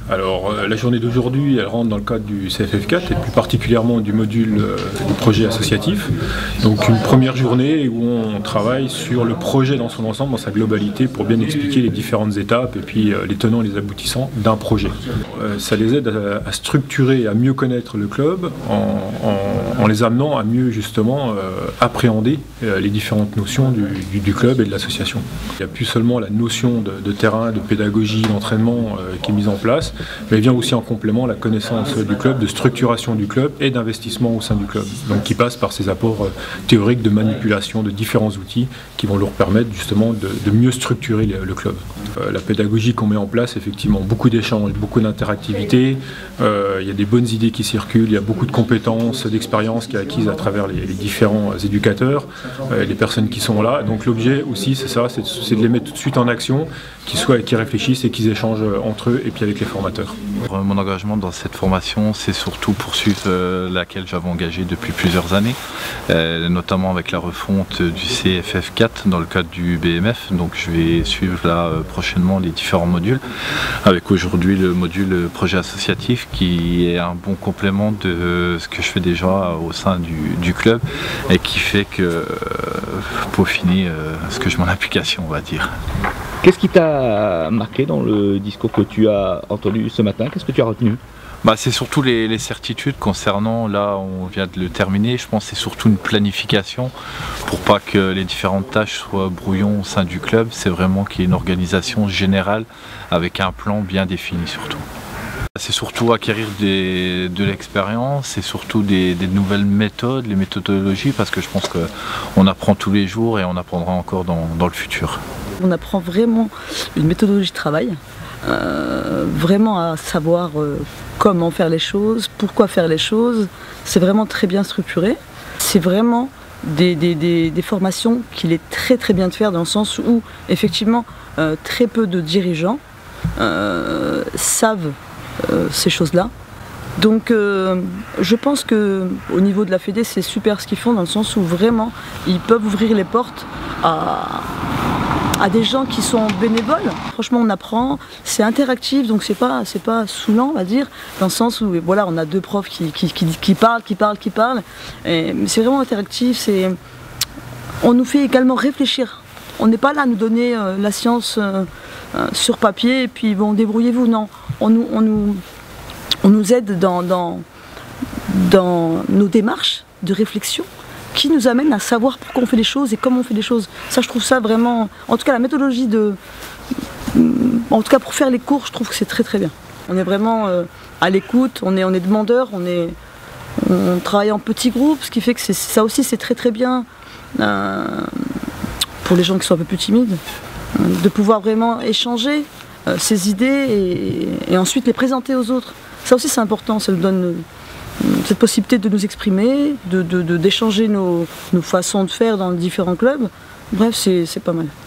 Alors la journée d'aujourd'hui, elle rentre dans le cadre du CFF4 et plus particulièrement du module du projet associatif. Donc une première journée où on travaille sur le projet dans son ensemble, dans sa globalité, pour bien expliquer les différentes étapes et puis les tenants et les aboutissants d'un projet. Ça les aide à structurer et à mieux connaître le club en les amenant à mieux justement appréhender les différentes notions du club et de l'association. Il n'y a plus seulement la notion de terrain, de pédagogie, d'entraînement qui est mise en place, mais vient aussi en complément la connaissance du club, de structuration du club et d'investissement au sein du club. Donc qui passe par ces apports théoriques de manipulation de différents outils qui vont leur permettre justement de mieux structurer le club. La pédagogie qu'on met en place, effectivement, beaucoup d'échanges, beaucoup d'interactivité, il y a des bonnes idées qui circulent, il y a beaucoup de compétences, d'expériences qui sont acquises à travers les différents éducateurs, les personnes qui sont là. Donc l'objet aussi, c'est ça, c'est de les mettre tout de suite en action, qu'ils réfléchissent et qu'ils échangent entre eux et puis avec les formateurs. Mon engagement dans cette formation, c'est surtout poursuivre laquelle j'avais engagé depuis plusieurs années, notamment avec la refonte du CFF4 dans le cadre du BMF. Donc je vais suivre là prochainement les différents modules, avec aujourd'hui le module projet associatif qui est un bon complément de ce que je fais déjà au sein du club et qui fait que peaufiner ce que je mets en application, on va dire. Qu'est-ce qui t'a marqué dans le discours que tu as entendu ce matin? Qu'est-ce que tu as retenu? C'est surtout les certitudes concernant, là on vient de le terminer, je pense que c'est surtout une planification pour pas que les différentes tâches soient brouillons au sein du club, c'est vraiment qu'il y ait une organisation générale avec un plan bien défini surtout. C'est surtout acquérir de l'expérience, c'est surtout des nouvelles méthodes, les méthodologies, parce que je pense qu'on apprend tous les jours et on apprendra encore dans le futur. On apprend vraiment une méthodologie de travail, vraiment à savoir comment faire les choses, pourquoi faire les choses. C'est vraiment très bien structuré. C'est vraiment des formations qu'il est très très bien de faire, dans le sens où effectivement très peu de dirigeants savent ces choses-là. Donc je pense qu'au niveau de la Fédé, c'est super ce qu'ils font, dans le sens où vraiment ils peuvent ouvrir les portes à des gens qui sont bénévoles. Franchement, on apprend, c'est interactif, donc c'est pas saoulant, on va dire, dans le sens où voilà, on a deux profs qui parlent, mais c'est vraiment interactif, on nous fait également réfléchir. On n'est pas là à nous donner la science sur papier et puis bon, débrouillez-vous, non. On nous aide dans nos démarches de réflexion, qui nous amène à savoir pourquoi on fait les choses et comment on fait les choses. Ça, je trouve ça vraiment... En tout cas, la méthodologie en tout cas, pour faire les cours, je trouve que c'est très très bien. On est vraiment à l'écoute, on est demandeur, on travaille en petits groupes, ce qui fait que ça aussi, c'est très très bien pour les gens qui sont un peu plus timides, de pouvoir vraiment échanger ses idées et ensuite les présenter aux autres. Ça aussi, c'est important, ça nous donne cette possibilité de nous exprimer, d'échanger nos façons de faire dans différents clubs. Bref, c'est pas mal.